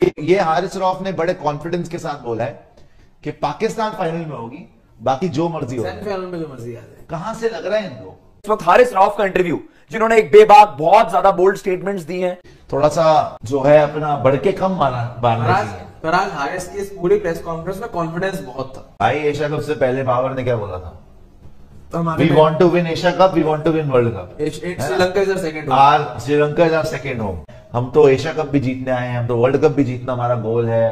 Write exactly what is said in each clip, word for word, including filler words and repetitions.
ये हारिस रऊफ ने बड़े कॉन्फिडेंस के साथ बोला है कि पाकिस्तान फाइनल में होगी, बाकी जो मर्जी हो, सेमीफाइनल में जो मर्जी आ जाए। कहां से लग रहा है इनको? इस वक्त हारिस रऊफ का इंटरव्यू, जिन्होंने एक बेबाक बहुत ज्यादा बोल्ड स्टेटमेंट्स दी हैं, थोड़ा सा जो है अपना बढ़ के कम माना मारना चाहिए। पर आज हारिस की इस पूरी प्रेस कॉन्फ्रेंस में कॉन्फिडेंस बहुत था। भाई एशिया कप से पहले बाबर ने क्या बोला था? तो we want to win Asia Cup, we want to win World Cup. Sri Lanka is our second home. Our Sri Lanka is our second home. हम तो एशिया कप भी जीतने आए हैं, हम तो वर्ल्ड कप भी जीतना हमारा गोल है।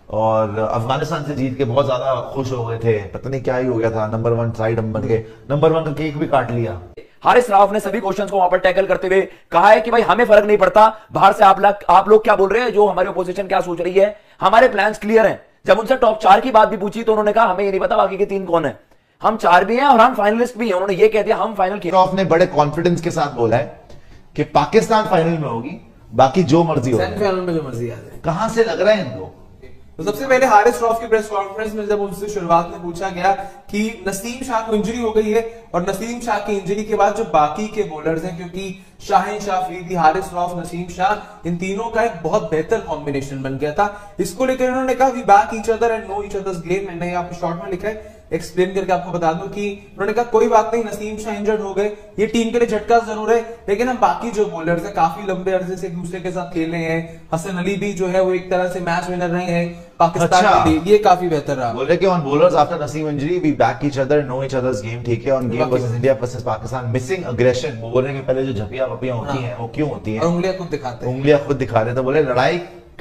और अफगानिस्तान से जीत के बहुत ज्यादा खुश हो गए थे, पता नहीं क्या ही हो गया था, नंबर वन साइड हम बन गए, नंबर वन का केक भी काट लिया। हारिस रऊफ ने सभी क्वेश्चंस को वहां पर टैकल करते हुए कहा है कि भाई हमें फर्क नहीं पड़ता बाहर से आप लोग आप लोग क्या बोल रहे हैं, जो हमारी अपोजिशन क्या सोच रही है, हमारे प्लान्स क्लियर हैं। जब उनसे टॉप चार की बात भी पूछी तो उन्होंने कहा हमें ये नहीं पता बाकी के तीन कौन है, हम चार भी हैं और हम फाइनलिस्ट भी हैं। उन्होंने ये कह दिया हम फाइनल खेल। रऊफ ने बड़े कॉन्फिडेंस के साथ बोला है कि पाकिस्तान फाइनल में होगी, बाकी जो मर्जी हो, सेमीफाइनल में जो मर्जी आ जाए। कहां से लग रहा है इनको? तो सबसे पहले हारिस रऊफ की प्रेस कॉन्फ्रेंस में जब उनसे शुरुआत में पूछा गया कि नसीम शाह को इंजरी हो गई है और नसीम शाह की इंजरी के बाद जो बाकी के बॉलर्स हैं, क्योंकि शाहीन शाह, अफरीदी, हारिस रऊफ, नसीम शाह, इन तीनों का एक बहुत बेहतर कॉम्बिनेशन बन गया था। इसको लेकर उन्होंने कहा we back each other and know each other's game. मैंने आपको शॉर्ट में लिखा है, एक्सप्लेन करके आपको बता दूं कि उन्होंने कहा कोई बात नहीं, नसीम शाह इंजर्ड हो गए, ये टीम के लिए झटका जरूर है, लेकिन हम बाकी जो बॉलर्स हैं काफी लंबे अरसे से एक दूसरे के साथ खेले हैं। हसन अली भी जो है वो एक तरह से मैच विनर रहे हैं पाकिस्तान अच्छा। के लिए, ये काफी बेहतर रहा। बोल रहे कि on bowlers after Naseem injury we back each other, know each other's game. ठीक है, on game versus India versus Pakistan missing aggression. वो बोल रहे कि पहले जो झपिया वपियां होती हैं वो क्यों होती हैं, उंगलियां खुद दिखाते हैं, उंगलियां खुद दिखा रहे थे। बोले लड़ाई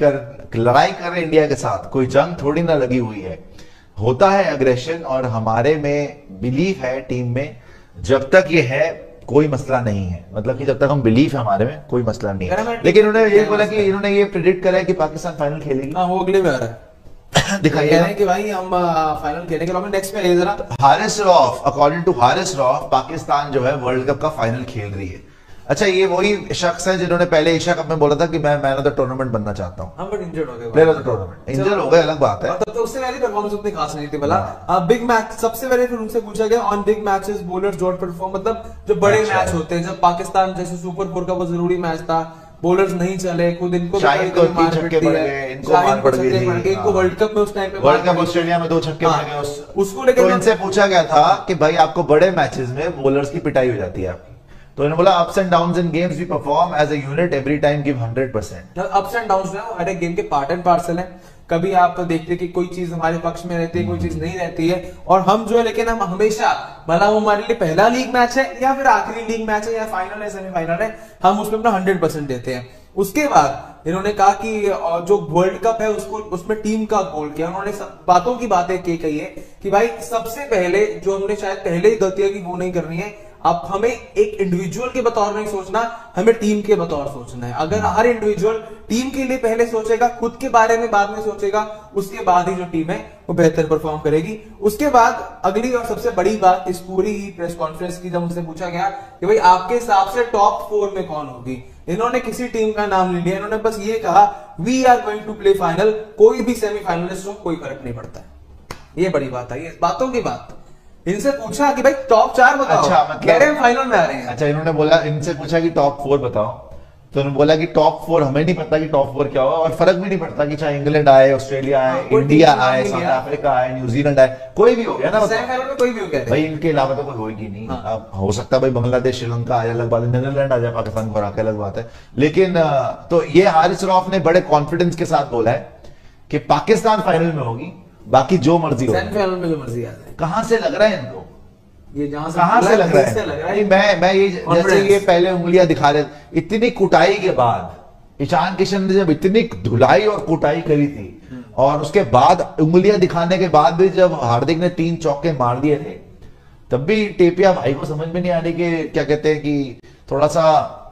कर लड़ाई कर रहे इंडिया के साथ, कोई जंग थोड़ी ना लगी हुई है, होता है अग्रेशन और हमारे में बिलीफ है टीम में, जब तक ये है कोई मसला नहीं है। मतलब कि जब तक हम बिलीफ है हमारे में कोई मसला नहीं है। लेकिन उन्होंने ये बोला कि इन्होंने ये प्रेडिक्ट करा है कि पाकिस्तान फाइनल खेलेगी। हाँ, वो अगले में आ रहा है। दिखाइए कह रहे हैं कि भाई हम फाइनल खेलने के लिए नेक्स्ट में आइए जरा। हारिस रऊफ, अकॉर्डिंग टू हारिस रऊफ, पाकिस्तान जो है वर्ल्ड कप का फाइनल खेल रही है। अच्छा, ये वही शख्स है जिन्होंने पहले एशिया कप में बोला था कि मैं मैन ऑफ द टूर्नामेंट बनना चाहता हूँ। हम बट इंजर्ड हो गए, player of the tournament injured हो गए, अलग बात है। तब तो उससे पहले परफॉर्मेंस उतनी खास नहीं थी। भला बिग मैच सबसे पहले फिर उनसे पूछा गया on big matches bowlers don't perform, मतलब जो बड़े मैच होते हैं, जब पाकिस्तान जैसे सुपर फोर का वो जरूरी मैच था, बॉलर्स नहीं चले, खुद इनको शाहिद को तीन छक्के पड़ गए, इनको मार पड़ गई थी, इनको वर्ल्ड कप में उस टाइम पे वर्ल्ड कप ऑस्ट्रेलिया में दो छक्के पड़ गए, उसको लेकर तो इनसे पूछा गया था कि भाई आपको बड़े मैचेस में बॉलर्स की पिटाई हो जाती है आपकी, तो इन्होंने बोला ups and downs in games we perform as a unit, every time give hundred percent. Ups and downs जो है हर एक गेम के पार्ट एंड पार्सल है। कभी आप देखते कि कोई चीज हमारे पक्ष में रहती है, कोई चीज नहीं रहती है, और हम जो है लेकिन हम हमेशा, भला वो हमारे लिए पहला लीग मैच है या फिर आखिरी लीग मैच है या फाइनल है सेमीफाइनल है, हम उसमें अपना हंड्रेड परसेंट देते हैं। उसके बाद इन्होंने कहा कि जो वर्ल्ड कप है उसको उसमें टीम का गोल किया। उन्होंने बातों की बातें कही है कि भाई सबसे पहले जो हमने शायद पहले ही गलतियां की वो नहीं करनी है। अब हमें एक इंडिविजुअल के बतौर नहीं सोचना, हमें टीम के बतौर सोचना है। अगर हर इंडिविजुअल टीम के लिए पहले सोचेगा, खुद के बारे में बाद में सोचेगा, उसके बाद ही जो टीम है वो बेहतर परफॉर्म करेगी। उसके बाद अगली और सबसे बड़ी बात इस पूरी प्रेस कॉन्फ्रेंस की, जब उनसे पूछा गया कि भाई आपके हिसाब से टॉप फोर में कौन होगी, इन्होंने किसी टीम का नाम नहीं लिया, इन्होंने बस ये कहा we are going to play final, कोई भी सेमीफाइनलिस्ट हो कोई फर्क नहीं पड़ता है। ये बड़ी बात है, ये बातों की बात। इनसे पूछा कि भाई टॉप चार बताओ, अच्छा, मतलब कह रहे हैं फाइनल में आ रहे हैं। अच्छा, इन्होंने बोला, इनसे पूछा कि टॉप फोर बताओ, तो उन्होंने बोला कि टॉप फोर हमें नहीं पता कि टॉप फोर क्या होगा, और फर्क भी नहीं पड़ता कि चाहे इंग्लैंड आए, ऑस्ट्रेलिया आए, इंडिया आए, साउथ अफ्रीका आए, न्यूजीलैंड आए, कोई भी हो गया ना, सेमीफाइनल में कोई भी हो गया भाई इनके अलावा तो कोई होगी नहीं। अब हो सकता है भाई बांग्लादेश, श्रीलंका आए, अलग बात है, नीदरलैंड आ जाए पाकिस्तान को हरा के, अलग बात है। लेकिन तो ये हारिस रऊफ ने बड़े कॉन्फिडेंस के साथ बोला है कि पाकिस्तान फाइनल में होगी, बाकी जो मर्जी हो, सेमीफाइनल में जो मर्जी आ जाए। कहां से लग रहा है इनको? ये जहां से कहां से लग रहा है? से लग रहा है मैं मैं ये जैसे ये पहले उंगलियां दिखा रहे, इतनी कुटाई के बाद ईशान किशन ने जब इतनी धुलाई और कुटाई करी थी, और उसके बाद उंगलियां दिखाने के बाद भी जब हार्दिक ने तीन चौके मार दिए थे, तब भी टेपिया भाई को समझ में नहीं आ रही कि क्या कहते हैं कि थोड़ा सा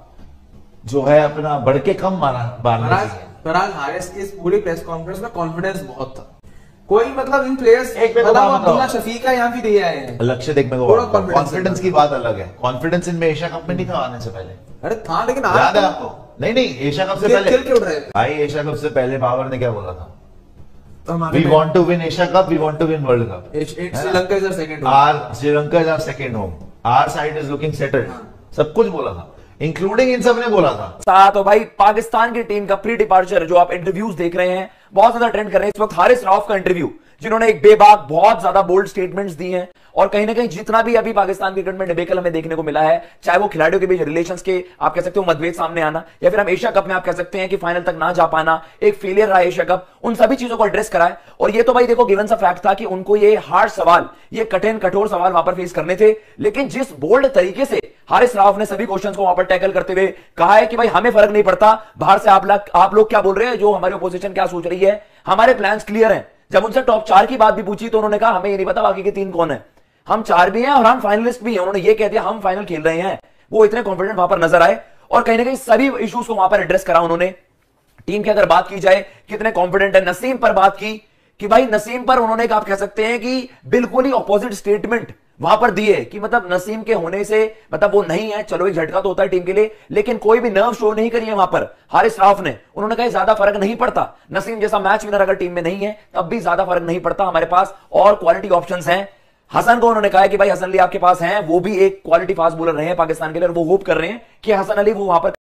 जो है अपना बढ़ के कम मारना मारना चाहिए। पर आज हारिस की इस पूरी प्रेस कॉन्फ्रेंस में कॉन्फिडेंस बहुत था। कोई मतलब इन प्लेयर्स एक अब्दुल्ला शफीक का यहाँ भी दिए आए हैं, लक्ष्य देख में कॉन्फिडेंस की बात अलग है। कॉन्फिडेंस इनमें एशिया कप में नहीं था आने से पहले। अरे था, लेकिन याद है आपको? नहीं नहीं, एशिया कप से पहले खेल क्यों रहे भाई, एशिया कप से पहले बाबर ने क्या बोला था? We want to win Asia Cup, we want to win World Cup. Sri Lanka is our second home, our Sri Lanka is our second home, our side is looking settled, सब कुछ बोला था। इंक्लूडिंग इन सब ने बोला था। साथ तो भाई पाकिस्तान की टीम का प्री डिपार्चर जो आप इंटरव्यूज देख रहे हैं बहुत ज्यादा ट्रेंड कर रहे हैं इस वक्त, हारिस रऊफ का इंटरव्यू, जिन्होंने एक बेबाक बहुत ज्यादा बोल्ड स्टेटमेंट्स दी हैं और कहीं ना कहीं जितना भी अभी पाकिस्तान क्रिकेट में डिबेकल हमें देखने को मिला है, चाहे वो खिलाड़ियों के बीच रिलेशंस के आप कह सकते हो मतभेद सामने आना, या फिर हम एशिया कप में आप कह सकते हैं कि फाइनल तक ना जा पाना, एक फेलियर रहा एशिया कप, उन सभी चीजों को एड्रेस करा है। और ये तो भाई देखो गिवन सा फैक्ट था कि उनको ये हार्ड सवाल, ये कठिन कठोर सवाल वहां पर फेस करने थे, लेकिन जिस बोल्ड तरीके से हारिस रऊफ ने सभी क्वेश्चंस को वहां पर टैकल करते हुए कहा है कि भाई हमें फर्क नहीं पड़ता बाहर से आप लोग आप लोग क्या बोल रहे हैं, जो हमारी अपोजिशन क्या सोच रही है, हमारे प्लान्स क्लियर हैं। जब उनसे टॉप चार की बात भी पूछी तो उन्होंने कहा हमें ये नहीं पता बाकी के तीन कौन है, हम चार भी हैं और हम फाइनलिस्ट भी हैं। उन्होंने ये कह दिया हम फाइनल खेल रहे हैं। वो इतने कॉन्फिडेंट वहां पर नजर आए और कहीं ना कहीं सभी इश्यूज को वहां पर एड्रेस करा उन्होंने। टीम की अगर बात की जाए कितने कॉन्फिडेंट है, नसीम पर बात की कि भाई नसीम पर उन्होंने आप कह सकते हैं कि बिल्कुल ही ऑपोजिट स्टेटमेंट वहां पर दिए कि मतलब नसीम के होने से मतलब वो नहीं है, चलो एक झटका तो होता है टीम के लिए, लेकिन कोई भी नर्व शो नहीं करी है वहां पर हारिस रऊफ ने। उन्होंने कहा ज्यादा फर्क नहीं पड़ता, नसीम जैसा मैच विनर अगर टीम में नहीं है तब भी ज्यादा फर्क नहीं पड़ता, हमारे पास और क्वालिटी ऑप्शंस हैं। हसन को उन्होंने कहा कि भाई हसन अली आपके पास हैं, वो भी एक क्वालिटी फास्ट बॉलर रहे हैं पाकिस्तान के लिए और वो होप कर रहे हैं कि हसन अली वो वहां पर